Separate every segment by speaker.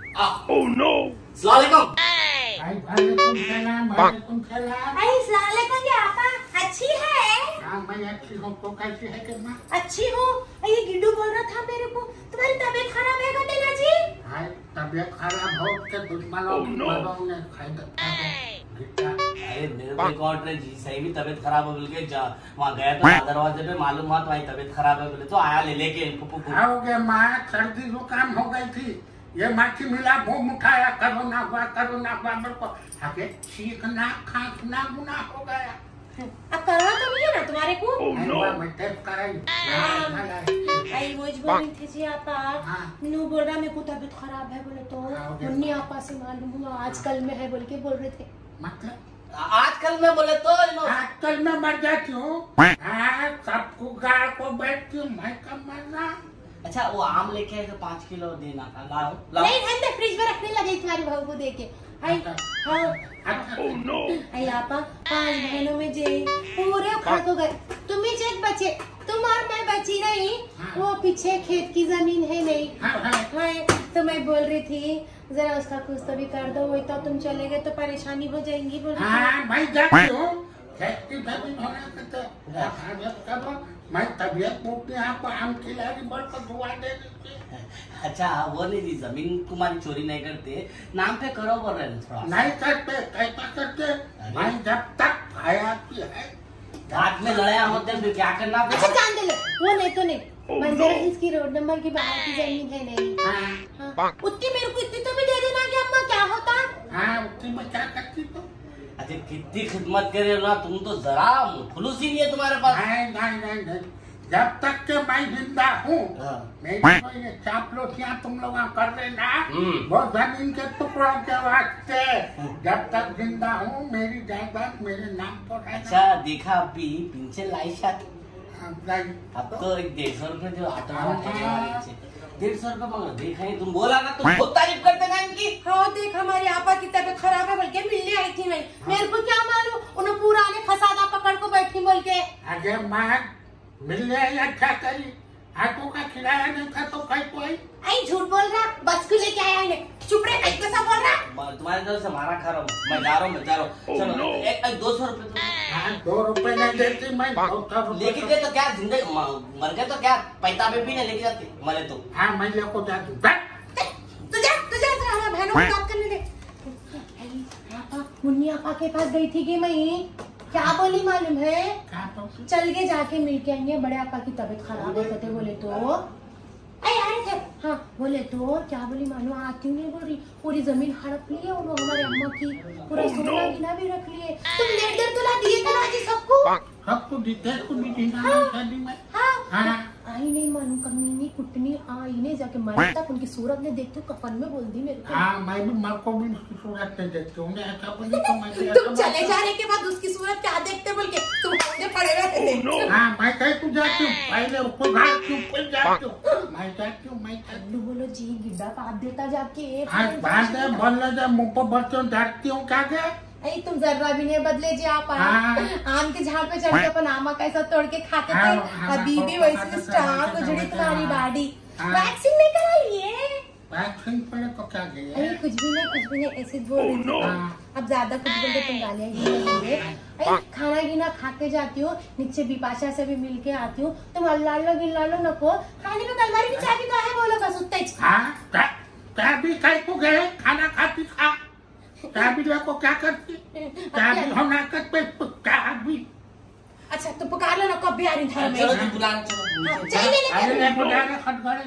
Speaker 1: Oh no!
Speaker 2: अस्सलामुअलैकुम।
Speaker 3: वालेकुम सलाम, वालेकुम सलाम।
Speaker 4: अस्सलामुअलैकुम जी आपा, अच्छी है?
Speaker 3: हाँ मैं अच्छी हूँ, तो कैसी है किरमा?
Speaker 4: अच्छी हूँ। ये गिड्डू बोल रहा था मेरे को तुम्हारी तबीयत खराब है गंडेला जी।
Speaker 3: हाय तबीयत खराब हो के दुश्मनों की मरों ने खाई
Speaker 2: अरे मेरे को एक और जी सही भी तबीयत खराब हो बोल के वहाँ गया था दरवाजे पे, मालूम हुआ तुम्हारी तबीयत खराब है बोले तो आया ले लेके पुप्पू।
Speaker 3: हो गया माँ, सर्दी जुकाम हो गई थी, ये माछी मिला मुंह उठाया, कोरोना हुआ मेरे को आगे चीखना खांसना गुना हो गया।
Speaker 4: अब कोरोना तो नहीं है ना तुम्हारे को?
Speaker 3: मैं टेस्ट कराई।
Speaker 4: आई वो बोल रही थी जी आपा, मीनू बोल रहा मेरे को तबीयत खराब है बोले तो मुन्नी आपा से मालूम हुआ आजकल में है बोल के बोल रहे थे।
Speaker 3: मतलब
Speaker 2: आजकल में बोले तो
Speaker 3: आजकल मैं मर जाती हूँ, सबको गाड़ को बैठती हूँ, मैं कब मरना।
Speaker 2: अच्छा वो आम लेके आए 5 किलो देना था, लाओ
Speaker 4: नहीं अंदर फ्रिज में रखने लगे तुम्हारी बहू को देके। आई आई आपा 5 बहनों में जे पूरे खा तो गए, तुम ही एक बचे, तुम और मैं बची नहीं। वो पीछे खेत की जमीन है नहीं। हाँ तो मैं बोल रही थी जरा उसका कुछ तो भी कर दो, वही तो तुम चले गए तो परेशानी हो जाएंगी बोल रही थी।
Speaker 3: मैं जाती हूँ, मैं तबियत पूछती आपको आम खिलाड़ी बढ़कर दुआ दे देती।
Speaker 2: अच्छा वो नहीं जी, जमीन तुम्हारी चोरी नहीं करते, नाम पे करो बोल रहे हैं थोड़ा।
Speaker 3: नहीं करते, कैसा करते? मैं जब तक हयाती है
Speaker 2: घाट में लड़ाया होते फिर क्या करना?
Speaker 4: अच्छा जान दे लो, वो नहीं तो नहीं। मंजर इसकी रोड नंबर की बाहर की जमीन है नहीं। उतनी मेरे को इतनी तो भी दे देना कि अम्मा क्या होता।
Speaker 3: हाँ उतनी में क्या करती तो?
Speaker 2: अच्छा कितनी खिदमत करे ना तुम तो, जरा खुलूस ही नहीं है तुम्हारे पास।
Speaker 3: नहीं, जब तक के मैं जिंदा हूँ मेरी तो ये चापलूसियाँ तुम लोग कर रहे ना, वो जमीन के टुकड़ों के वास्ते, जब तक जिंदा हूँ मेरी जायदाद मेरे नाम पर है।
Speaker 2: अच्छा देखा अभी पिंचे लाइशा अब तो 150 रुपए जो ऑटो 150 रुपए मांगा, देखा ही तुम बोला ना, तुम बहुत तारीफ करते ना इनकी।
Speaker 4: हाँ देख हमारी आपा की तबीयत खराब है बल्कि मिलने आई थी मैं, मेरे को क्या मालूम उन्हें पूरा ने फसादा पकड़ को बैठी बोल के।
Speaker 3: अरे माँ मिलने आई अच्छा करी, आटो का खिलाया नहीं था तो कहीं कोई
Speaker 4: आई झूठ बोल रहा, बस को लेके आया है। चुप रहे, कहीं कैसा बोल रहा?
Speaker 2: तुम्हारी तरफ से मारा खा रहा हूँ, मैं जा रहा हूँ। चलो 200 रुपए।
Speaker 3: हाँ 2 रुपए नहीं देती मैं,
Speaker 2: लेके गए तो क्या जिंदगी मर गए तो क्या पैसा भी नहीं लेके जाते मरे तो।
Speaker 3: हाँ मैं लेको जाती हूँ।
Speaker 4: तुझे हमारे बहनों को बात करने दे। मुन्नी आपा के पास गई थी कि मैं, क्या बोली मालूम है? चल के जाके मिल के आएंगे, बड़े आपा की तबीयत खराब है कहते बोले तो। हाँ बोले तो क्या बोली मालूम, आती हूँ नहीं बोल रही, पूरी जमीन हड़प ली है उन्होंने हमारे अम्मा की, पूरा सोना गिना भी रख लिए। तुम 1.5 तोला दिए थे ना जी सबको
Speaker 3: दीते
Speaker 4: आई नहीं मालूम, कमीनी कुटनी आई नहीं जाके मरे तक उनकी सूरत ने देखते कफन में बोल दी मेरे को।
Speaker 3: हाँ मैं भी मर को भी उसकी सूरत नहीं देखती हूँ, ऐसा बोली तो मैं
Speaker 4: तुम चले जाने के बाद उसकी सूरत क्या देखते बोल के तुम आगे पड़े रहते।
Speaker 3: हाँ मैं कहीं तो जाती हूँ, पहले उसको जाती हूँ, फिर जाती हूँ, मैं जाती हूँ।
Speaker 4: बोलो जी गिड्डा काट देता जाके।
Speaker 3: हाँ बात है बोलने जा, मुँह पर बच्चों डरती हूँ क्या क्या?
Speaker 4: अरे तुम जर्रा भी नहीं बदले जी आप। आम के झाड़ पे चढ़ के अपन आमा कैसा तोड़ के खाते थे, अभी भी वैसे स्ट्रांग उजड़ी तुम्हारी बॉडी। वैक्सीन नहीं कराई है?
Speaker 3: वैक्सीन पहले तो क्या गई?
Speaker 4: अरे कुछ भी नहीं ऐसे बोल रही थी। अब ज्यादा कुछ बोलते तुम गालियाँ गिनेंगे। अरे खाना गिना खा के जाती हूँ, नीचे बिपाशा से भी मिल के आती हूँ, तुम अल्लाह लो नको खाने में कलमारी की चाबी तो है बोलो बस उतना ही।
Speaker 3: चाबी कहीं को गए खाना खाती खा, चाबी को क्या करती? चाबी होना करते चाबी।
Speaker 4: अच्छा तो पुकार लो ना, कब भी आ रही था मैं।
Speaker 2: चलो बुलाना, चलो
Speaker 4: चाहिए
Speaker 3: बुलाना खटखड़े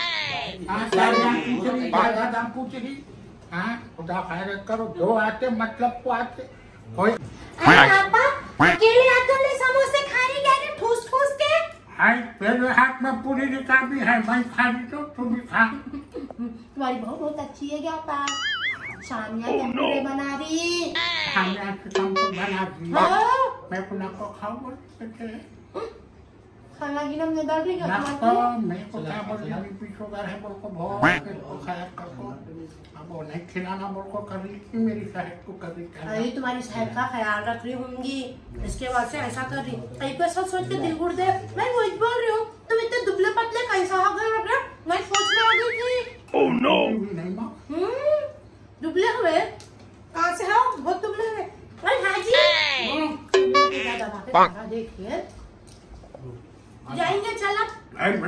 Speaker 3: पूछ रही। हाँ खुदा खैर करो, जो आते मतलब को आते कोई।
Speaker 4: अकेले आकर समोसे खा रही क्या ठूस के?
Speaker 3: हाय मेरे हाथ में पूरी चाबी है, मैं खा रही तो तुम भी खा।
Speaker 4: तुम्हारी बहू बहुत अच्छी है क्या पा? शामिया टेम्पुरे बना रही,
Speaker 3: शामिया बना दी। मैं पुनः को खाओ बोलते
Speaker 4: खाना गिना में डाल रही
Speaker 3: क्या? मैं को क्या बोल रही हूँ, पीछे कर है बोल को बहुत खाया करो, अब वो नहीं खिलाना बोल को कर रही थी, मेरी सेहत को कर रही थी।
Speaker 4: अरे तुम्हारी सेहत का ख्याल रख रही होंगी, इसके बाद से ऐसा कर रही। कहीं को ऐसा सोच के दिल गुड़ दे, मैं वही बोल रही हूँ, तुम इतने दुबले पतले कैसा हो गए? मैं सोच में आ गई थी
Speaker 3: Oh no! नहीं माँ।
Speaker 4: दुबले हुए? कहाँ से हो? बहुत दुबले हुए। अरे हाजी। ज़्यादा बातें कर रहा, देखिए। जाएंगे चल अब।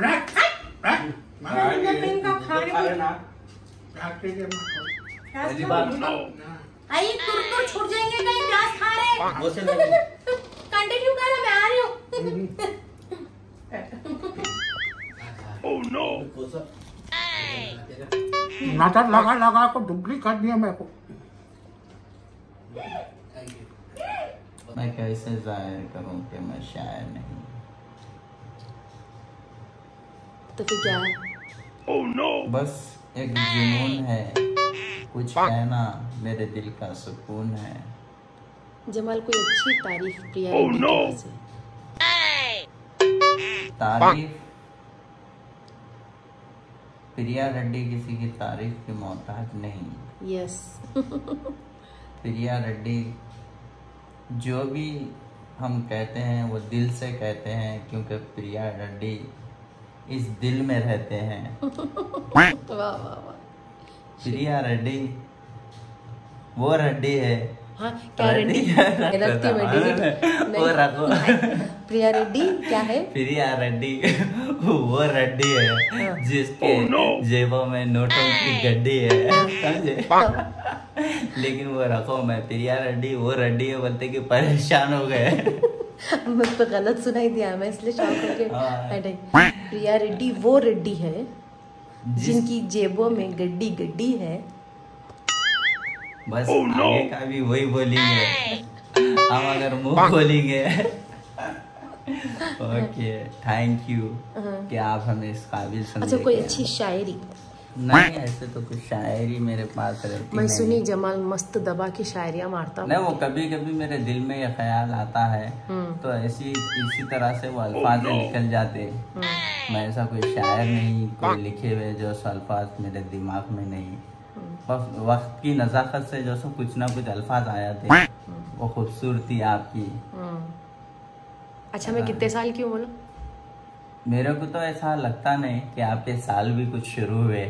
Speaker 4: पेन का खाने
Speaker 2: ना
Speaker 3: पहली
Speaker 2: बार
Speaker 4: आई तुर छूट जाएंगे कहीं प्याज खा रहे। कंटिन्यू करो, मैं आ रही हूँ।
Speaker 3: Oh no! नाटक लगा को दुबली कर दिया मेरे को।
Speaker 1: मैं कैसे जाहिर करूं कि मैं शायर नहीं।
Speaker 4: तो फिर क्या है?
Speaker 1: Oh no! बस एक जुनून है, कुछ कहना मेरे दिल का सुकून है।
Speaker 4: जमाल कोई अच्छी तारीफ प्रिया रेड्डी की वजह से।
Speaker 1: तारीफ प्रिया रेड्डी किसी की तारीफ की मोहताज नहीं।
Speaker 4: यस।
Speaker 1: प्रिया रेड्डी जो भी हम कहते हैं वो दिल से कहते हैं, क्योंकि प्रिया रेड्डी इस दिल में रहते हैं।
Speaker 4: वाह वाह वाह।
Speaker 1: प्रिया रेड्डी वो रेड्डी है।
Speaker 4: हाँ क्या रेड्डी? रखती मैं डिलीट
Speaker 1: वो रखो।
Speaker 4: प्रिया रेड्डी क्या है?
Speaker 1: प्रिया रेड्डी वो रेड्डी है जिसके जेबों में नोटों की गड्डी है, समझे? लेकिन वो रखो मैं प्रिया रेड्डी वो रेड्डी है बोलते कि परेशान हो गए।
Speaker 4: मैं तो गलत सुनाई दिया, मैं इसलिए शॉक होके प्रिया रेड्डी वो रेड्डी है जिनकी जेबों में गड्डी गड्डी है।
Speaker 1: बस आगे का भी वही बोलेंगे हम अगर मुंह खोलेंगे। ओके थैंक यू कि आप हमें इस काबिल समझे।
Speaker 4: अच्छा कोई अच्छी शायरी?
Speaker 1: नहीं ऐसे तो कुछ शायरी मेरे पास रहती
Speaker 4: मैं
Speaker 1: नहीं।
Speaker 4: सुनी जमाल मस्त दबा की शायरियाँ मारता।
Speaker 1: नहीं वो कभी कभी मेरे दिल में ये ख्याल आता है तो ऐसी इसी तरह से वो अल्फाज निकल जाते। मैं ऐसा कोई शायर नहीं कोई लिखे हुए जो अल्फाज मेरे दिमाग में नहीं, बस वक्त की नज़ाकत से जो सो कुछ ना कुछ अल्फाज आया थे। वो खूबसूरती आपकी।
Speaker 4: अच्छा मैं कितने साल की हूँ बोलो?
Speaker 1: मेरे को तो ऐसा लगता नहीं कि आपके साल भी कुछ शुरू हुए।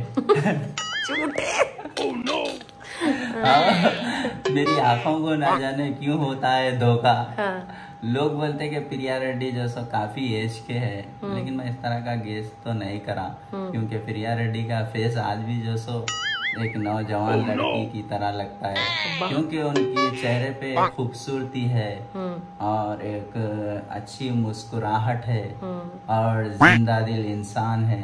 Speaker 1: मेरी आंखों को ना जाने क्यों होता है धोखा। लोग बोलते हैं कि प्रिया रेड्डी जो सो काफी एज के है, लेकिन मैं इस तरह का गेस तो नहीं करा क्योंकि प्रिया रेड्डी का फेस आज भी जो सो एक नौजवान लड़की की तरह लगता है, क्योंकि उनके चेहरे पे खूबसूरती है और एक अच्छी मुस्कुराहट है और जिंदा दिल इंसान है,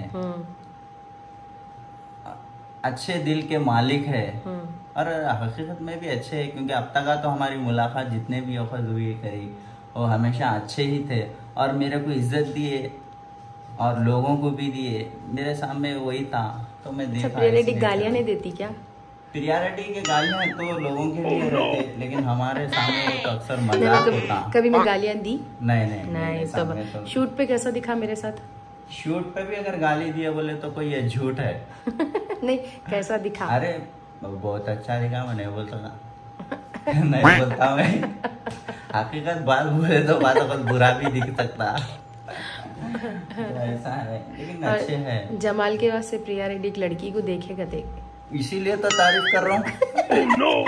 Speaker 1: अच्छे दिल के मालिक है और हकीकत में भी अच्छे है, क्योंकि अब तक तो हमारी मुलाकात जितने भी वक्त हुई करी वो हमेशा अच्छे ही थे और मेरे को इज्जत दिए और लोगों को भी दिए। मेरे सामने वही था तो मैं देखा।
Speaker 4: प्रिया रेड्डी गालियाँ नहीं देती क्या?
Speaker 1: प्रिया रेड्डी के गालियाँ तो लोगों के लिए रहते, लेकिन हमारे सामने वो तो अक्सर मजाक होता।
Speaker 4: कभी मैं गालियाँ दी?
Speaker 1: नहीं
Speaker 4: तो शूट पे कैसा दिखा मेरे साथ?
Speaker 1: शूट पे भी अगर गाली दिए बोले तो कोई ये झूठ है।
Speaker 4: नहीं कैसा दिखा?
Speaker 1: अरे बहुत अच्छा दिखा, मैं नहीं बोलता था। नहीं बोलता मैं, हकीकत बात बोले तो बातों पर बुरा भी दिख सकता। तो ऐसा है, लेकिन अच्छे हैं।
Speaker 4: जमाल के वास्ते प्रिया रेड्डी एक लड़की को देखेगा देख,
Speaker 1: इसीलिए तो तारीफ कर रहा हूँ।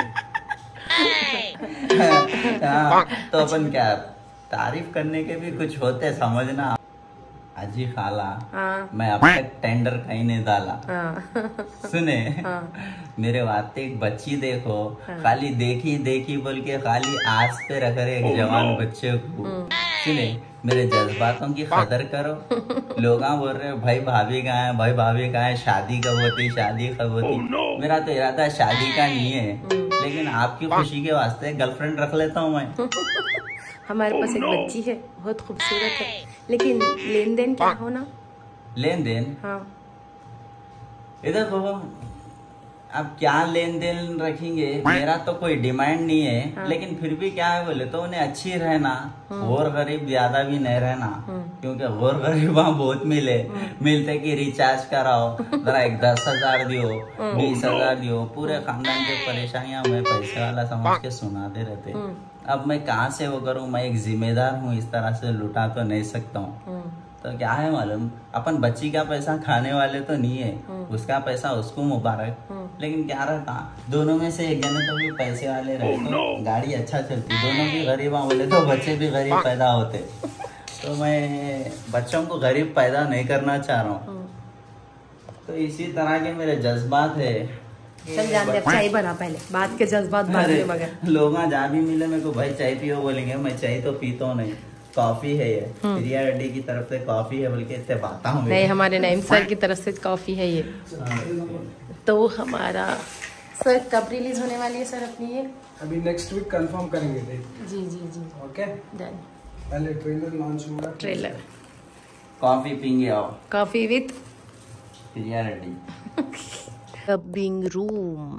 Speaker 1: तो अपन क्या तारीफ करने के भी कुछ होते समझना। अजी खाला मैं अब तक टेंडर कहीं नहीं डाला। सुने मेरे वास्ते एक बच्ची देखो, खाली देखी बोल के खाली आस पे रख रहे एक जवान बच्चे को। सुने मेरे जज्बातों की कदर करो। लोग बोल रहे भाई भाभी कहाँ है, भाई भाभी कहाँ है, शादी कब होती, शादी कब होती। मेरा तो इरादा शादी का नहीं है, लेकिन आपकी खुशी के वास्ते गर्लफ्रेंड रख लेता हूँ मैं।
Speaker 4: हमारे पास एक बच्ची है बहुत खूबसूरत है, लेकिन लेन देन क्या होना?
Speaker 1: लेन देन?
Speaker 4: हाँ
Speaker 1: इधर देखो अब क्या लेन देन रखेंगे, मेरा तो कोई डिमांड नहीं है। हाँ। लेकिन फिर भी क्या है बोले तो उन्हें अच्छी रहना, गौर गरीब ज्यादा भी नहीं रहना, क्योंकि गौर गरीब वहाँ बहुत मिलते कि रिचार्ज कराओ जरा एक 10,000 दियो 20,000 दियो, पूरे खानदान के परेशानियां मैं पैसे वाला समझ के सुनाते रहते। अब मैं कहाँ से वो करूँ, मैं एक जिम्मेदार हूँ, इस तरह से लुटा तो नहीं सकता हूँ। तो क्या है मालूम, अपन बच्ची का पैसा खाने वाले तो नहीं है, उसका पैसा उसको मुबारक। लेकिन क्या रहता, दोनों में से एक जने तो भी पैसे वाले रहे तो गाड़ी अच्छा चलती, दोनों भी गरीब बोले तो बच्चे भी गरीब पैदा होते। तो मैं बच्चों को गरीब पैदा नहीं करना चाह रहा हूँ। तो इसी तरह के मेरे जज्बात है।
Speaker 4: चल जान दे, चाय बना पहले, बात के जज्बात बाद में मगर।
Speaker 1: लोग जहाँ भी मिले मेरे को भाई चाय पियो बोलेंगे, मैं चाय तो पीता हूँ नहीं, कॉफी है ये, प्रिया रेड्डी की तरफ से कॉफी है बल्कि इससे बाता हूँ
Speaker 4: नहीं, हमारे नईम सर की तरफ से कॉफी है ये। तो हमारा सर कब रिलीज होने वाली है सर अपनी ये?
Speaker 5: अभी नेक्स्ट वीक कंफर्म करेंगे डेट।
Speaker 4: जी जी जी
Speaker 5: ओके
Speaker 4: डन।
Speaker 5: पहले ट्रेलर लॉन्च होगा।
Speaker 4: ट्रेलर
Speaker 1: कॉफी पीएंगे, आओ
Speaker 4: coffee with
Speaker 1: Priya Reddy.
Speaker 4: Clubbing room,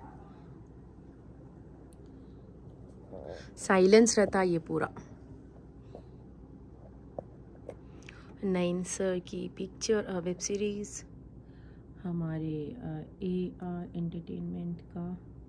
Speaker 4: silence रहता ये पूरा। नईम सर की पिक्चर वेब सीरीज हमारे AR एंटरटेनमेंट का